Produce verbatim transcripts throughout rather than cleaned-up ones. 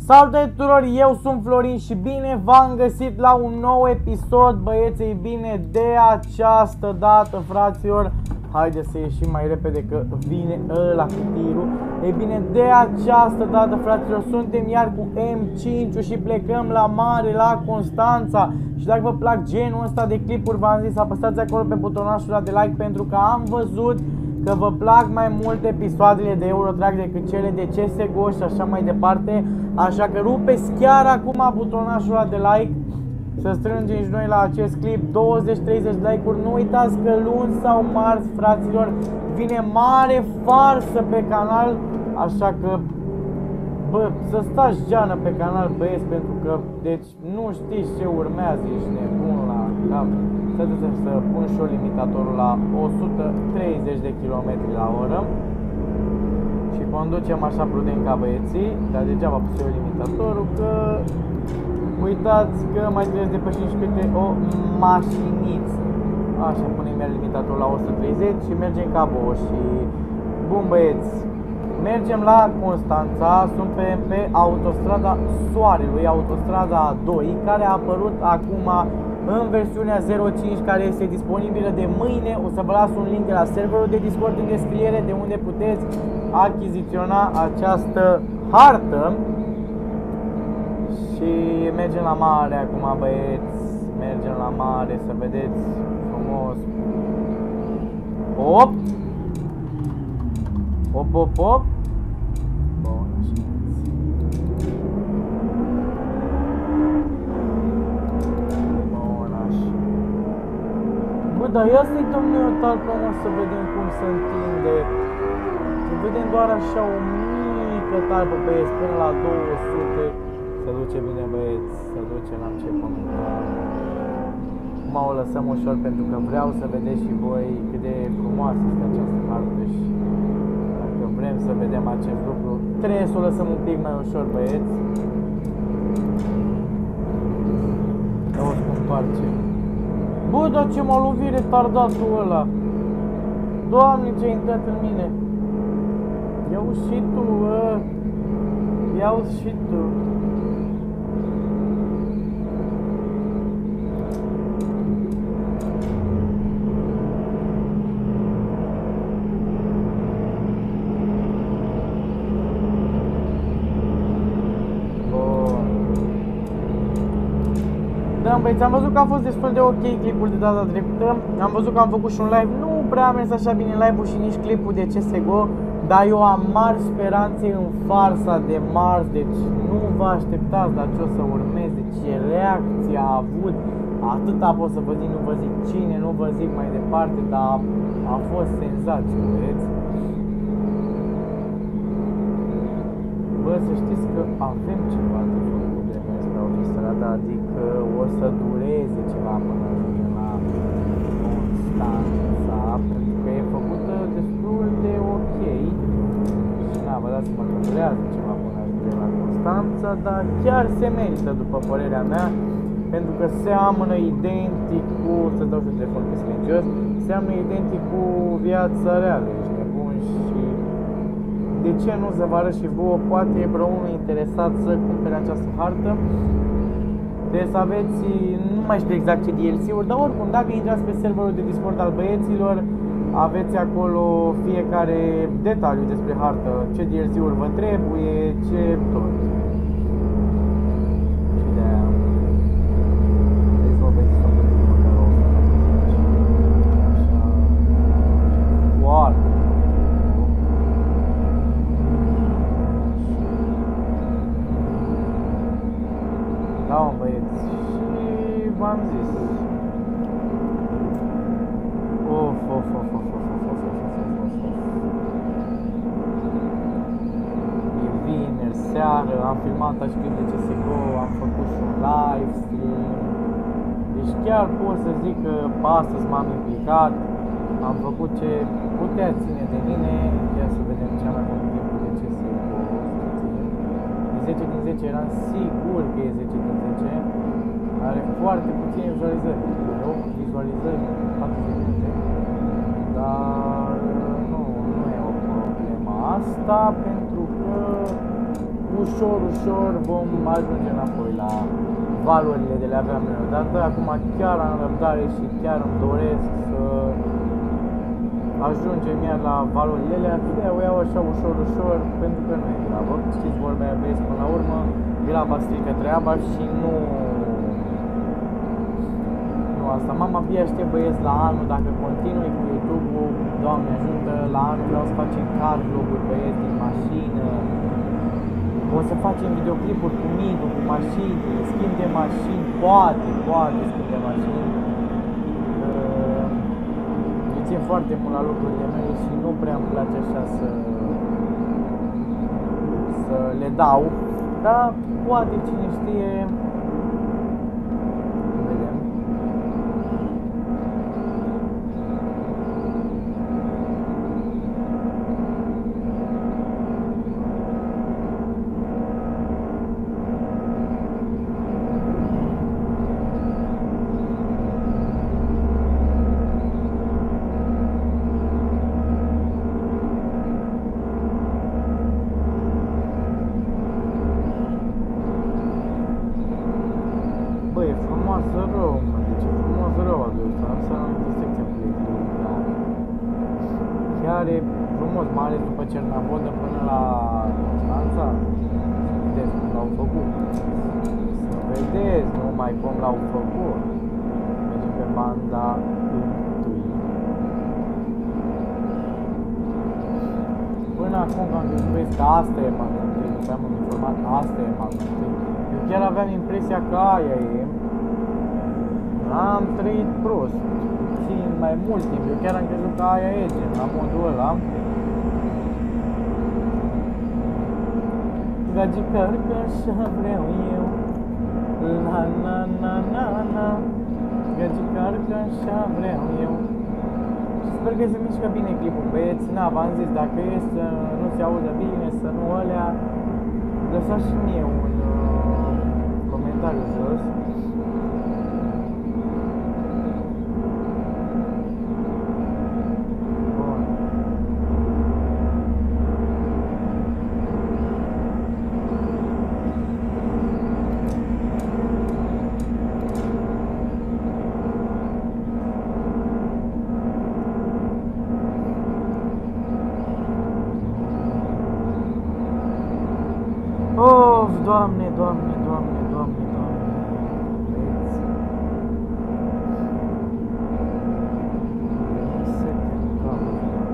Salutare tuturor, eu sunt Florin și bine v-am găsit la un nou episod, băieți, ei bine, de această dată, fraților. Haideți să ieșim mai repede că vine ăla cu tirul. Ei bine, de această dată, fraților, suntem iar cu M cinci și plecăm la mare, la Constanța. Și dacă vă plac genul ăsta de clipuri, v-am zis, apăsați acolo pe butonașul ăla de like, pentru că am văzut că vă plac mai mult episoadele de Eurotrack decât cele de C S G O și așa mai departe. Așa că rupeți chiar acum butonașul ăla de like, să strângem și noi la acest clip douăzeci treizeci de like-uri. Nu uitați că luni sau marți, fraților, vine mare farsă pe canal. Așa că, bă, să stați geană pe canal, băieți, pentru că, deci, nu știți ce urmează, ești nebun la cap. Să să pun și eu limitatorul la o sută treizeci de kilometri la oră și conducem așa prudent ca băieții, dar degeaba pus eu limitatorul, că uitați că mai trebuie să depășim și câte o mașiniță. Așa, punem iar limitatorul la o sută treizeci și mergem ca boși. Bun, băieți, mergem la Constanța, suntem pe autostrada Soarelui, autostrada doi, care a apărut acum în versiunea zero cinci, care este disponibilă de mâine. O să vă las un link de la serverul de Discord în descriere, de unde puteți achiziționa această hartă. Și mergem la mare acum, băieți, mergem la mare, să vedeți frumos. Hop! Hop, hop, hop! Bun, așa. Bun, așa. Bă, dar ia să-i dăm noi o talpă, mă, să vedem cum se întinde. Să vedem doar așa o mică talpă, băieți, până la două sute. Se duce bine, băieți, se duce, n-am ce comentar. Acum o lăsăm ușor pentru că vreau să vedeți și voi cât de frumoasă este această hartă și dacă vrem să vedem acest lucru, trebuie să o lăsăm un pic mai ușor, băieți. Auzi cum face. Bă, dar ce m-a lovit retardatul ăla. Doamne, ce-a intrat în mine. Ia-uzi și tu, bă. Ia-uzi și tu. Da, băieți, am văzut că a fost destul de ok clipul de data trecută. Am văzut că am făcut și un live. Nu prea a mers așa bine live-ul și nici clipul de C S G O, dar eu am mari speranțe în farsa de Mars. Deci nu vă așteptați la ce o să urmeze, ce reacție a avut. Atâta pot să vă zic, nu vă zic cine, nu vă zic mai departe, dar a fost senzație, băieți. Bă, să știți că avem ceva de făcut de mers pe autostrada, adică o să dureze ceva până ajungem la Constanța, pentru că e făcută destul de ok. Și na, vă dați seama că durează ceva până ajungem la Constanța, dar chiar se merită, după părerea mea, pentru că seamănă identic cu, să dau și telefon pe silențios, seamănă identic cu viața reală, ești nebun. Și de ce nu să vă arăt și vouă, poate e vreunul interesat să cumpere această hartă. Trebuie să aveți, nu mai știu exact ce D L C-uri, dar oricum, dacă intrați pe serverul de Discord al băieților, aveți acolo fiecare detaliu despre hartă, ce D L C-uri vă trebuie, ce tot. Și de-aia, deci vă vedeți să vă vedeți măcar o așa, foarte. Da, mă, băieți, și v-am zis. Of, of, of, of, of, of, of, of, of, of. E vineri, seară, am filmat așa clip de C S G O, am făcut și un live stream. Deci chiar pot să zic că astăzi m-am implicat, am făcut ce putea ține de mine. Ia să vedem ce am mai făcut clipul de C S G O. zece din zece, eram sigur că e zece din zece. Are foarte puține vizualizări, opt vizualizări, patruzeci de minute. Dar nu, nu e o problemă asta, pentru că ușor, ușor vom ajunge înapoi la valurile de le aveam noi odată. Acum chiar am răbdare și chiar îmi doresc să ajungem iar la valurile alea. De o iau așa ușor, ușor, pentru că nu e grabă. Știți vorba aia, băieți, până la urmă, graba strică treaba și nu... Nu asta. Mama abia știe, băieți, la anul, dacă continui cu YouTube-ul, Doamne ajută, la anul vreau să facem car vlog-uri, băieți, din mașină. O să facem videoclipuri cu Midu, cu mașini, schimb de mașini, poate, poate schimb de mașini. Îi țin foarte mult la lucrurile mele și nu prea îmi place așa să, să le dau, dar poate, cine știe, vedem. Are frumos, mai ales după Cernavodă până la Constanța. Vedeți cum l-au făcut. Să vedeți numai cum l-au făcut. Mergem pe banda întâi. Până acum am crezut că asta e banda întâi, după am informat, asta e banda întâi. Eu chiar aveam impresia că aia e. Am trăit prost. Mai mult timp, eu chiar am crezut că aia e gen, la modul ăla. Gagicar că așa vreau eu. La na na na na. Gagicar că așa vreau eu. Sper că se mișcă bine clipul, băieți. Na, v-am zis, dacă e să nu se audă bine, să nu alea, lăsați și mie un uh, comentariu jos. Doamne, Doamne, Doamne, Doamne, Doamne, vezi? Sete în capul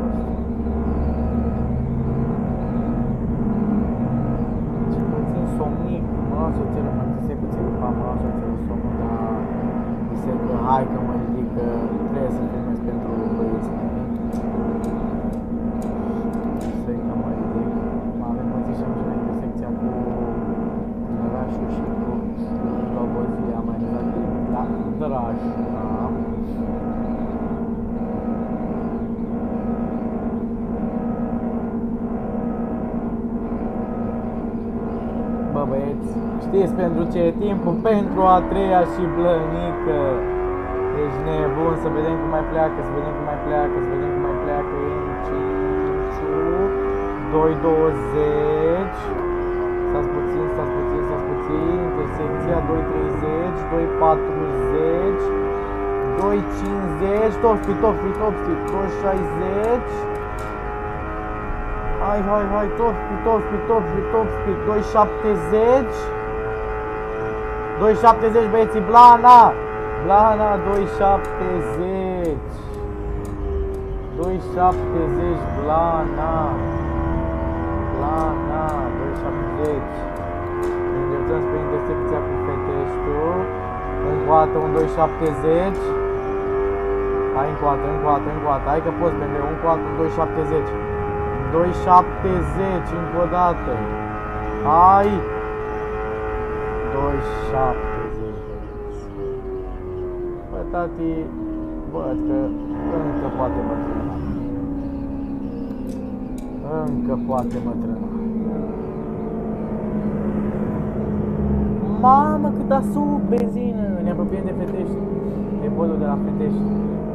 ce puțin somnic, mă las o țelă, mă găsesc puțin după, mă las o țelă somnul, dar găsesc că hai că mă ridic, că trebuie să filmez pentru băieții mei. Găsesc că mă ridic, mă avem puțin și am și înainte secția cu Drășul și cu Slobozia, mai exact la Drășul, da? Bă, băieți, știți pentru ce e timpul? Pentru a treia și blănică. Ești nebun, să vedem cum mai pleacă, să vedem cum mai pleacă, să vedem cum mai pleacă. cinci, doi douăzeci. Stați puțin, stați puțin, stați puțin. Intersecția doi treizeci, doi patruzeci, doi cincizeci, top speed, top speed, top speed, doi șaizeci. Hai, hai, hai, top speed, top speed, top speed, top speed, doi șaptezeci. doi șaptezeci, băieții, Blana! Blana, doi șaptezeci. doi șaptezeci, Blana. Blana, doi șaptezeci. Ne îndreptăm spre intersecția cu Feteștiul. Încoată, un doi șaptezeci. Hai, încoată, încoată, încoată. Hai că poți, bebe, încoată, un doi șaptezeci. doi șaptezeci, încă o dată. Hai! doi șaptezeci. Bă, tati, văd că încă poate bătrâna. Încă poate bătrâna. Mamă, cât a sub benzină! Ne apropiem de Fetești. De podul de la Fetești.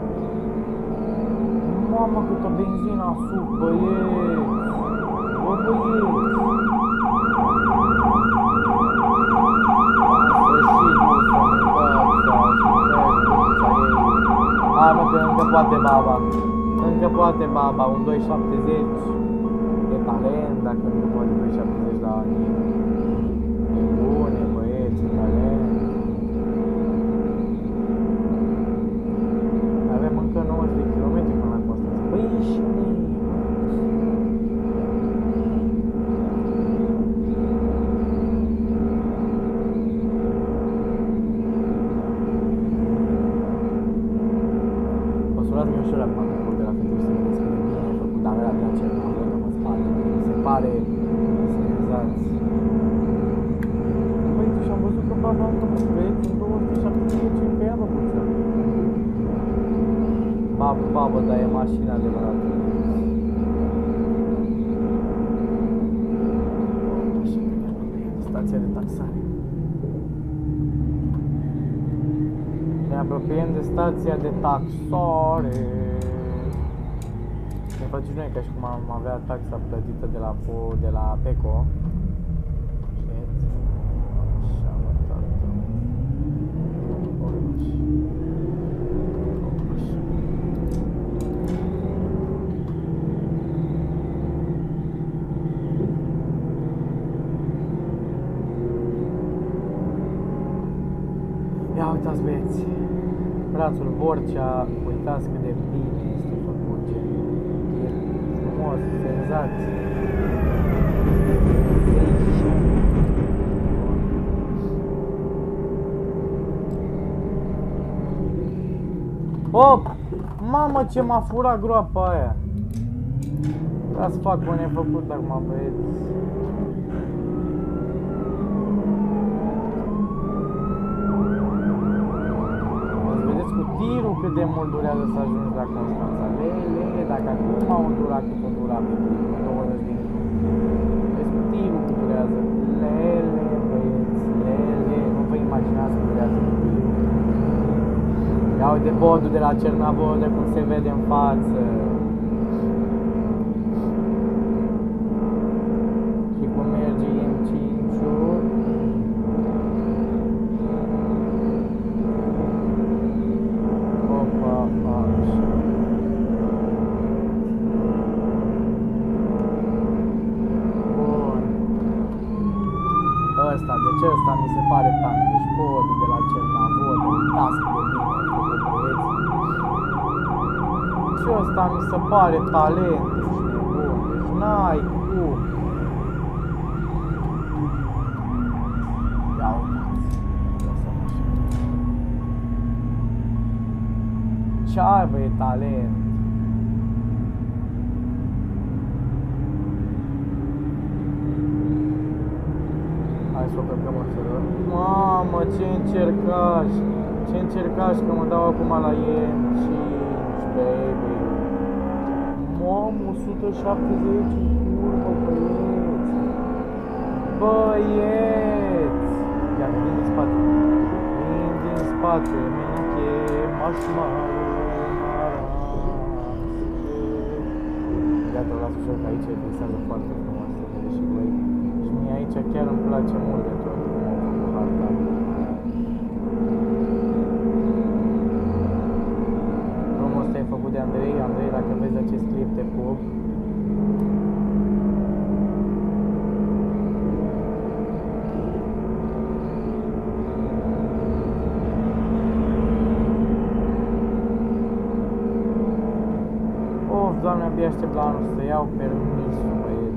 Mamă, cât o benzină a sub, băieți! Bă, băieți! Hai mă, că încă poate baba. Încă poate baba, un doi șaptezeci de talent, dacă nu poate doi șaptezeci la ani. E bune, băieți, talent. Avem încă nouăzeci de kilometri până la coastă. Băi, și ușor acum acolo de la feturi să vedeți cât de bine e făcut, dar ăla de la cel mai bun mă spate, mi se pare senzați. Băi, și-am văzut că baba am făcut proiect în două sute șaptezeci pe ea, băbuță. Babă, babă, dar e mașina adevărată. Stația de taxare. Ne apropiem de stația de taxare. Ne facem noi ca și cum am avea taxa plătită de la, de la Peco. Așa, mă, tată. Ia uitați, băieți. Brațul Borcea, uitați cât de bine este făcut, ce e frumos, senzați. Op! Mamă, ce m-a furat groapa aia! Vreau să fac o nefăcut acum, băieți. Tirul cât de mult durează să ajungi la Constanța. Lele, dacă acum au durat cât o dura pe douăzeci de minute. Vezi cu tirul cât durează. Lele, băieți, lele. Nu vă imaginați cât durează cu tirul. Ia uite podul de la Cernavodă cum se vede în față. Și cum merge în Cinciu. Ăsta, deci ăsta mi se pare tare, deci podul de la Cernavodă, uitați cât de bine e făcut, băieți. Și ăsta mi se pare talent, ești nebun, deci n-ai cum. Ia uitați, lăsăm așa. Ce ai, bă, e talent. Hai să o cărcăm o țără. Mamă, ce încercași! Ce încercași că mă dau acum la E M cinci, baby! Mamă, o sută șaptezeci în curvă, băieți! Băieți! Ia, vin din spate! Vin din spate, menche, mașmară, gata, las ușor că aici visează foarte frumos, să vedeți și voi. Și mie aici chiar îmi place mult de tot cum au făcut harta. Drumul ăsta e făcut de Andrei. Andrei, dacă vezi acest clip, te pup. Of, Doamne, abia aștept la anul să iau permisul, băieți.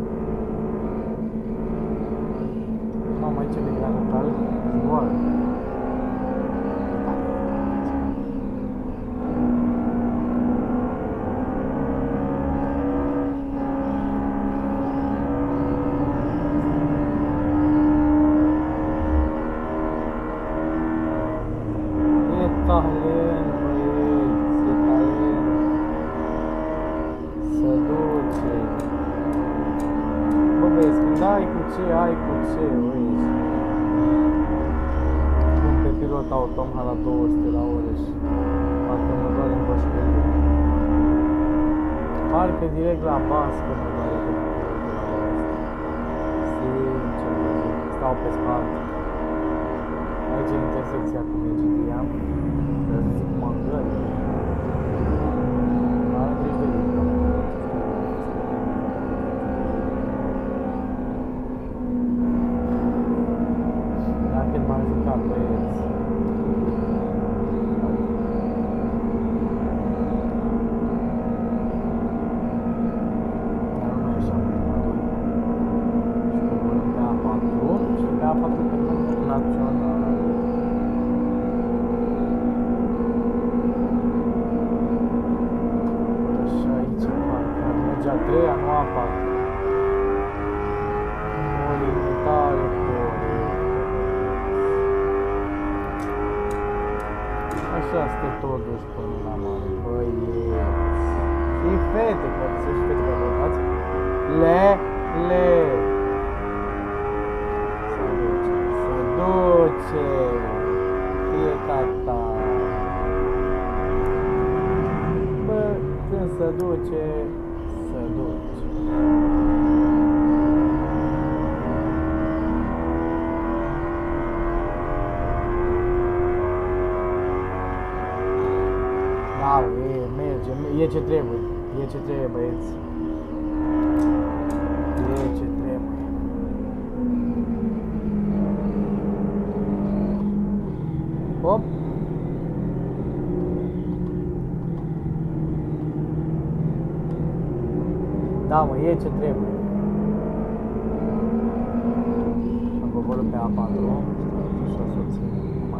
Mamă, aici de gran local, zboară. ce, băi? Cum pe pilot automat la două sute la oră și parcă mă doare în bășcărie. Parcă direct la bască mă doare pe pilotul la asta. Sincer, mă zic, stau pe spate. Aici e intersecția cu Megidia. Vreau să zic mă îngări. Are grijă de ridică. Dacă m-am jucat, băieți. Dar nu mai așa mult mă doi. Și pe volum pe A patru și pe A patru pe volum național. Și aici parcă merge a treia, nu a patru. O limitare așa stă totuși până la mare, băieți. Și fete, că se și fete pe votați. Le, le. Se duce, se duce. Fie tata. Bă, când se duce, se duce. Da, e, merge, e ce trebuie, e ce trebuie, băieți. E ce trebuie. Hop. Da, mă, e ce trebuie. Am coborât pe A patru. Așa să o țin mai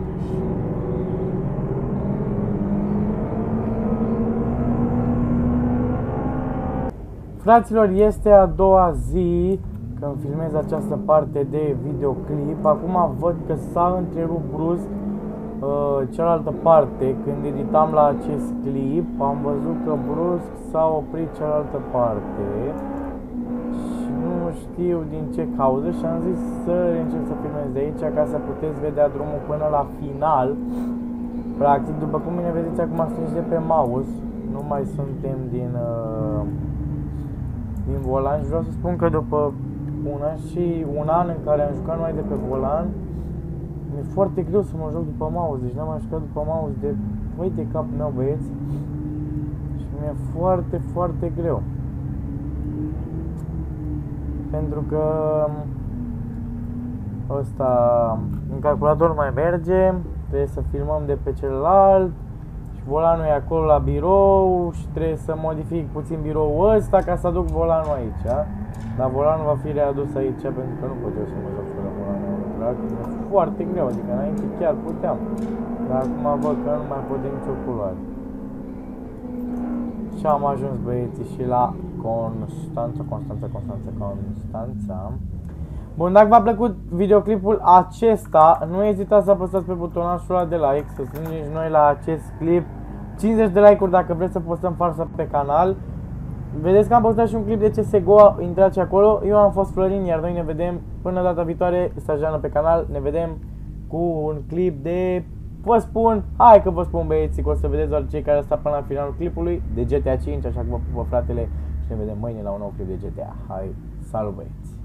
Fraților, este a doua zi când filmez această parte de videoclip. Acum văd că s-a întrerupt brusc uh, cealaltă parte. Când editam la acest clip, am văzut că brusc s-a oprit cealaltă parte și nu știu din ce cauză și am zis să încep să filmez de aici ca să puteți vedea drumul până la final. Practic, după cum bine vedeți acum strânge de pe mouse, nu mai suntem din... Uh, din volan și vreau să spun că după un an și un an în care am jucat numai de pe volan, mi-e foarte greu să mă joc după mouse, deci n-am mai jucat după mouse de, băi, de capul meu, băieți, și mi-e foarte, foarte greu. Pentru că ăsta, în calculator nu mai merge, trebuie să filmăm de pe celălalt, volanul e acolo la birou și trebuie să modific puțin biroul ăsta ca să aduc volanul aici, a? Dar volanul va fi readus aici pentru că nu pot eu să mă joc fără volanul ăla, e foarte greu, adică înainte chiar puteam, dar acum văd că nu mai pot de nicio culoare. Și am ajuns, băieții, și la Constanța, Constanța, Constanța, Constanța. Bun, dacă v-a plăcut videoclipul acesta, nu ezitați să apăsați pe butonașul ăla de like, să strângem noi la acest clip cincizeci de like-uri dacă vreți să postăm farsă pe canal. Vedeți că am postat și un clip de C S G O, intrați acolo. Eu am fost Florin, iar noi ne vedem până data viitoare, stagiană pe canal, ne vedem cu un clip de... Vă spun, hai că vă spun, băieții, că o să vedeți doar cei care stau până la finalul clipului de G T A cinci, așa că vă pupă, fratele, și ne vedem mâine la un nou clip de G T A. Hai, salut, băieți!